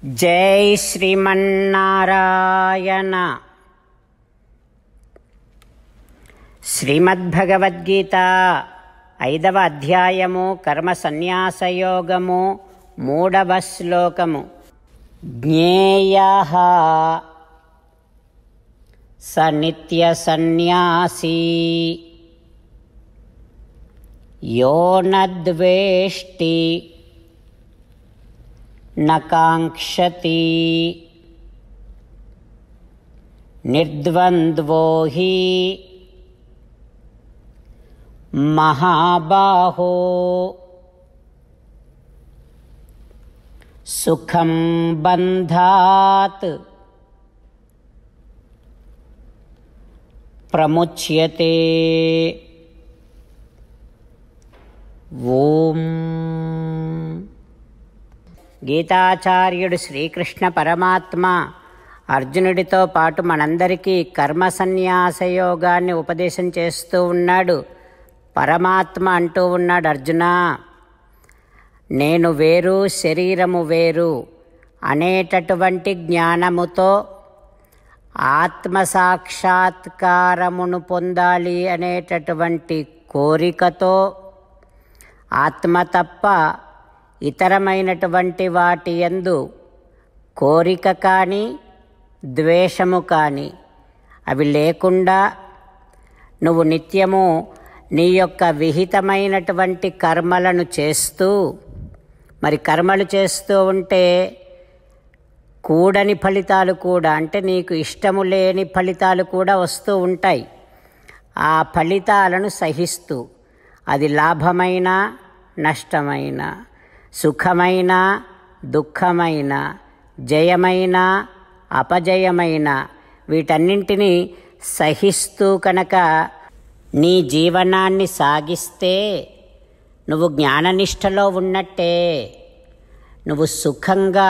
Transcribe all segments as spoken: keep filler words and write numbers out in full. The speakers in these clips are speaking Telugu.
జై శ్రీమన్నారాయణ. శ్రీమద్భగవద్గీత ఐదవ అధ్యాయము కర్మ సన్యాసయోగము మూడవ శ్లోకము. జ్ఞేయః స నిత్య సన్యాసీ యో నద్వేష్టి న కాంక్షతి నిర్ద్వంద్వో హి మహాబాహో సుఖం బంధాత్ ప్రముచ్యతే. ఓం. గీతాచార్యుడు శ్రీకృష్ణ పరమాత్మ అర్జునుడితో పాటు మనందరికీ కర్మ సన్యాసయోగాన్ని ఉపదేశం చేస్తూ ఉన్నాడు. పరమాత్మ అంటూ ఉన్నాడు, అర్జున, నేను వేరు శరీరము వేరు అనేటటువంటి జ్ఞానముతో ఆత్మసాక్షాత్కారమును పొందాలి అనేటటువంటి కోరికతో ఆత్మ తప్ప ఇతరమైనటువంటి వాటి యందు కోరిక కానీ ద్వేషము కానీ అవి లేకుండా నువ్వు నిత్యము నీ యొక్క విహితమైనటువంటి కర్మలను చేస్తూ, మరి కర్మలు చేస్తూ ఉంటే కూడని ఫలితాలు కూడా, అంటే నీకు ఇష్టము లేని ఫలితాలు కూడా వస్తూ ఉంటాయి. ఆ ఫలితాలను సహిస్తూ, అది లాభమైన నష్టమైన, సుఖమైన దుఃఖమైన, జయమైన అపజయమైన, వీటన్నింటినీ సహిస్తూ కనుక నీ జీవనాన్ని సాగిస్తే నువ్వు జ్ఞాననిష్టలో ఉన్నట్టే. నువ్వు సుఖంగా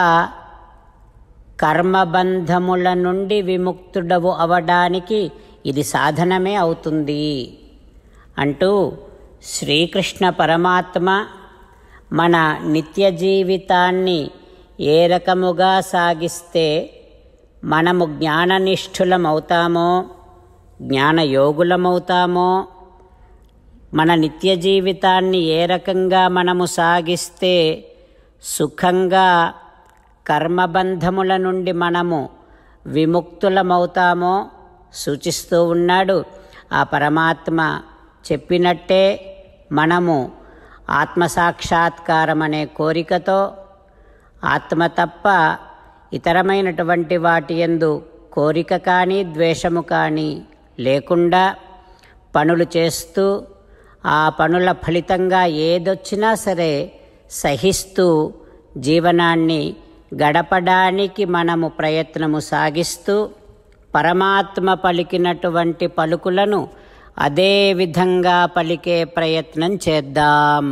కర్మబంధముల నుండి విముక్తుడవు అవడానికి ఇది సాధనమే అవుతుంది అంటూ శ్రీకృష్ణ పరమాత్మ మన నిత్య జీవితాన్ని ఏ రకముగా సాగిస్తే మనము జ్ఞాననిష్ఠులమవుతామో, జ్ఞానయోగులమవుతామో, మన నిత్య జీవితాన్ని ఏ రకంగా మనము సాగిస్తే సుఖంగా కర్మబంధముల నుండి మనము విముక్తులమవుతామో సూచిస్తూ ఉన్నాడు. ఆ పరమాత్మ చెప్పినట్టే మనము ఆత్మసాక్షాత్కారం అనే కోరికతో ఆత్మ తప్ప ఇతరమైనటువంటి వాటి యందు కోరిక కానీ ద్వేషము కానీ లేకుండా పనులు చేస్తూ, ఆ పనుల ఫలితంగా ఏదొచ్చినా సరే సహిస్తూ జీవనాన్ని గడపడానికి మనము ప్రయత్నము సాగిస్తూ పరమాత్మ పలికినటువంటి పలుకులను అదే విధంగా పలికే ప్రయత్నం చేద్దాం.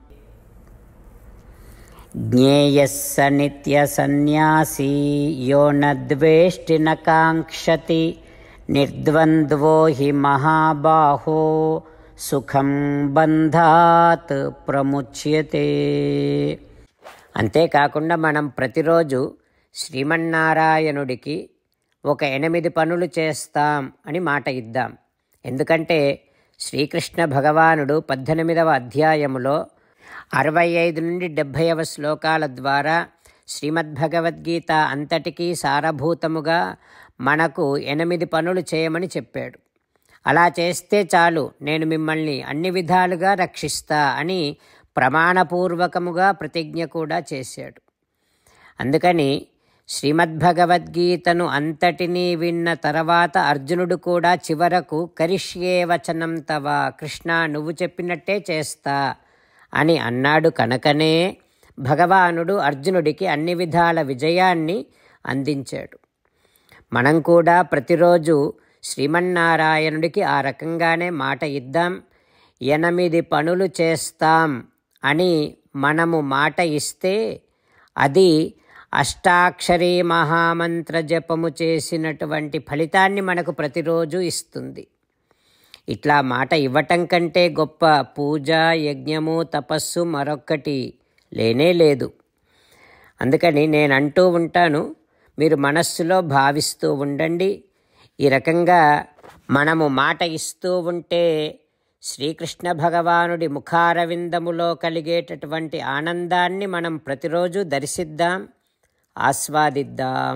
జ్ఞేయస్స నిత్య సన్యాసీ యో నద్వేష్టి న కాంక్షతి నిర్ద్వంద్వో హి మహాబాహో సుఖం బంధాత్ ప్రముచ్యతే. అంతేకాకుండా మనం ప్రతిరోజు శ్రీమన్నారాయణుడికి ఒక ఎనిమిది పనులు చేస్తాం అని మాట ఇద్దాం. ఎందుకంటే శ్రీకృష్ణ భగవానుడు పద్దెనిమిదవ అధ్యాయములో అరవై ఐదు నుండి డెబ్భైవ శ్లోకాల ద్వారా శ్రీమద్భగవద్గీత అంతటికీ సారభూతముగా మనకు ఎనిమిది పనులు చేయమని చెప్పాడు. అలా చేస్తే చాలు, నేను మిమ్మల్ని అన్ని విధాలుగా రక్షిస్తా అని ప్రమాణపూర్వకముగా ప్రతిజ్ఞ కూడా చేశాడు. అందుకని శ్రీమద్భగవద్గీతను అంతటినీ విన్న తర్వాత అర్జునుడు కూడా చివరకు కరిష్యే వచనం తవ, కృష్ణ నువ్వు చెప్పినట్టే చేస్తా అని అన్నాడు. కనుకనే భగవానుడు అర్జునుడికి అన్ని విధాల విజయాన్ని అందించాడు. మనం కూడా ప్రతిరోజు శ్రీమన్నారాయణుడికి ఆ రకంగానే మాట ఇద్దాం. ఎనిమిది పనులు చేస్తాం అని మనము మాట ఇస్తే అది అష్టాక్షరీ మహామంత్ర జపము చేసినటువంటి ఫలితాన్ని మనకు ప్రతిరోజు ఇస్తుంది. ఇట్లా మాట ఇవ్వటం కంటే గొప్ప పూజ, యజ్ఞము, తపస్సు మరొక్కటి లేనే లేదు. అందుకని నేను అంటూ ఉంటాను, మీరు మనస్సులో భావిస్తూ ఉండండి. ఈ రకంగా మనము మాట ఇస్తూ ఉంటే శ్రీకృష్ణ భగవానుడి ముఖారవిందములో కలిగేటటువంటి ఆనందాన్ని మనం ప్రతిరోజు దర్శిద్దాం, ఆస్వాదిద్దాం.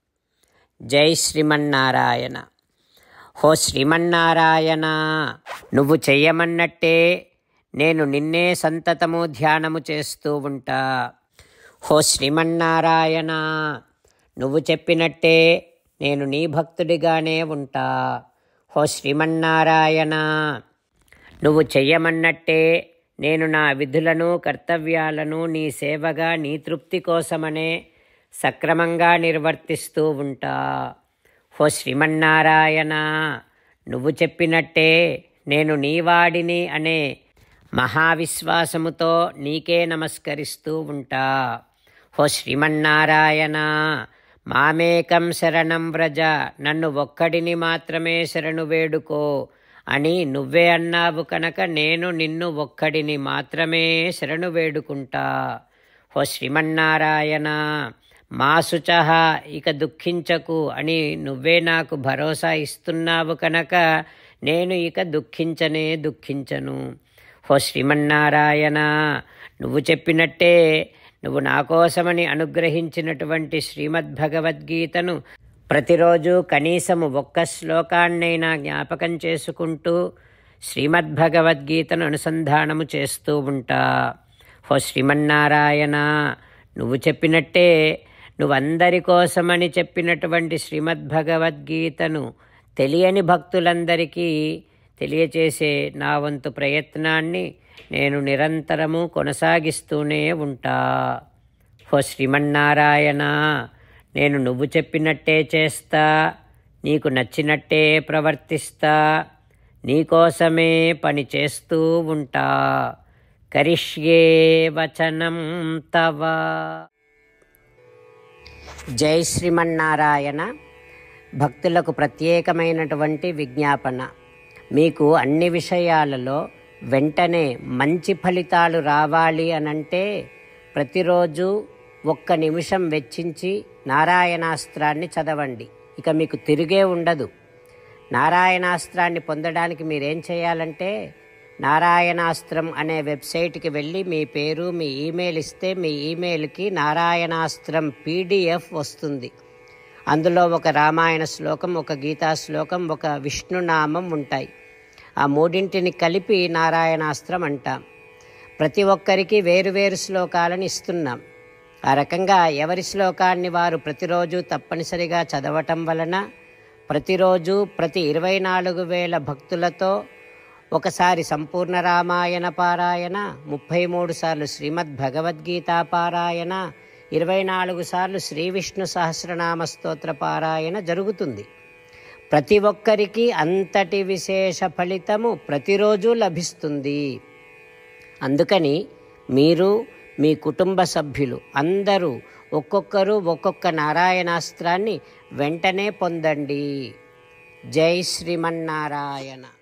జై శ్రీమన్నారాయణ. హో శ్రీమన్నారాయణ, నువ్వు చెయ్యమన్నట్టే నేను నిన్నే సంతతము ధ్యానము చేస్తూ ఉంటా. హో శ్రీమన్నారాయణ, నువ్వు చెప్పినట్టే నేను నీ భక్తుడిగానే ఉంటా. హో శ్రీమన్నారాయణ, నువ్వు చెయ్యమన్నట్టే నేను నా విధులను కర్తవ్యాలను నీ సేవగా నీ తృప్తి కోసమనే సక్రమంగా నిర్వర్తిస్తూ ఉంటా. హో శ్రీమన్నారాయణ, నువ్వు చెప్పినట్టే నేను నీవాడిని అనే మహావిశ్వాసముతో నీకే నమస్కరిస్తూ ఉంటా. హో శ్రీమన్నారాయణ, మామేకం శరణం వ్రజ, నన్ను ఒక్కడిని మాత్రమే శరణు వేడుకో అని నువ్వే అన్నావు కనుక నేను నిన్ను ఒక్కడిని మాత్రమే శరణు వేడుకుంటా. హో శ్రీమన్నారాయణ, మా శుచః, ఇక దుఃఖించకు అని నువ్వే నాకు భరోసా ఇస్తున్నావు కనుక నేను ఇక దుఃఖించనే దుఃఖించను. హో శ్రీమన్నారాయణ, నువ్వు చెప్పినట్టే నువ్వు నా కోసమని అనుగ్రహించినటువంటి శ్రీమద్భగవద్గీతను ప్రతిరోజు కనీసము ఒక్క శ్లోకాన్నైనా జ్ఞాపకం చేసుకుంటూ శ్రీమద్భగవద్గీతను అనుసంధానము చేస్తూ ఉంటా. హో శ్రీమన్నారాయణ, నువ్వు చెప్పినట్టే నువ్వందరి కోసమని చెప్పినటువంటి శ్రీమద్భగవద్గీతను తెలియని భక్తులందరికీ తెలియచేసే నా వంతు ప్రయత్నాన్ని నేను నిరంతరము కొనసాగిస్తూనే ఉంటా. హో శ్రీమన్నారాయణ, నేను నువ్వు చెప్పినట్టే చేస్తా, నీకు నచ్చినట్టే ప్రవర్తిస్తా, నీకోసమే పని చేస్తూ ఉంటా. కరిష్యే వచనం తవ. జై శ్రీమన్నారాయణ. భక్తులకు ప్రత్యేకమైనటువంటి విజ్ఞాపన. మీకు అన్ని విషయాలలో వెంటనే మంచి ఫలితాలు రావాలి అనంటే ప్రతిరోజు ఒక్క నిమిషం వెచ్చించి నారాయణాస్త్రాన్ని చదవండి. ఇక మీకు తిరిగే ఉండదు. నారాయణాస్త్రాన్ని పొందడానికి మీరేం చేయాలంటే నారాయణాస్త్రం అనే వెబ్సైట్కి వెళ్ళి మీ పేరు మీ ఈమెయిల్ ఇస్తే మీ ఈమెయిల్కి నారాయణాస్త్రం పీడిఎఫ్ వస్తుంది. అందులో ఒక రామాయణ శ్లోకం, ఒక గీతా శ్లోకం, ఒక విష్ణునామం ఉంటాయి. ఆ మూడింటిని కలిపి నారాయణాస్త్రం అంటాం. ప్రతి ఒక్కరికి వేరువేరు శ్లోకాలను ఇస్తున్నాం. ఆ రకంగా ఎవరి శ్లోకాన్ని వారు ప్రతిరోజు తప్పనిసరిగా చదవటం వలన ప్రతిరోజు ప్రతి ఇరవై నాలుగు వేల భక్తులతో ఒకసారి సంపూర్ణ రామాయణ పారాయణ, ముప్పై మూడు సార్లు శ్రీమద్ భగవద్గీత పారాయణ, ఇరవై నాలుగు సార్లు శ్రీ విష్ణు సహస్రనామ స్తోత్ర పారాయణ జరుగుతుంది. ప్రతి ఒక్కరికి అంతటి విశేష ఫలితము ప్రతిరోజు లభిస్తుంది. అందుకని మీరు మీ కుటుంబ సభ్యులు అందరూ ఒక్కొక్కరు ఒక్కొక్క నారాయణాస్త్రాన్ని వెంటనే పొందండి. జై శ్రీమన్నారాయణ.